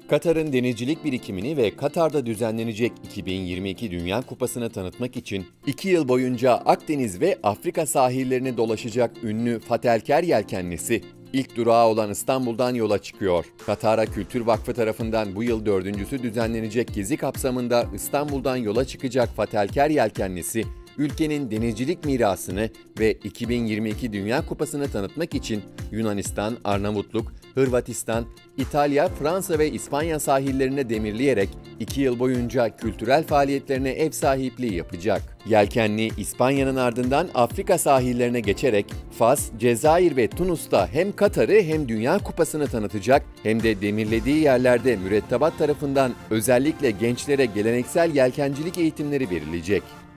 Katar'ın denizcilik birikimini ve Katar'da düzenlenecek 2022 Dünya Kupası'nı tanıtmak için 2 yıl boyunca Akdeniz ve Afrika sahillerini dolaşacak ünlü Fatelker Yelkenlisi, ilk durağı olan İstanbul'dan yola çıkıyor. Katara Kültür Vakfı tarafından bu yıl 4.'sü düzenlenecek gezi kapsamında İstanbul'dan yola çıkacak Fatelker Yelkenlisi, ülkenin denizcilik mirasını ve 2022 Dünya Kupası'nı tanıtmak için Yunanistan, Arnavutluk, Hırvatistan, İtalya, Fransa ve İspanya sahillerine demirleyerek 2 yıl boyunca kültürel faaliyetlerine ev sahipliği yapacak. Yelkenli, İspanya'nın ardından Afrika sahillerine geçerek Fas, Cezayir ve Tunus'ta hem Katar'ı hem Dünya Kupası'nı tanıtacak hem de demirlediği yerlerde mürettebat tarafından özellikle gençlere geleneksel yelkencilik eğitimleri verilecek.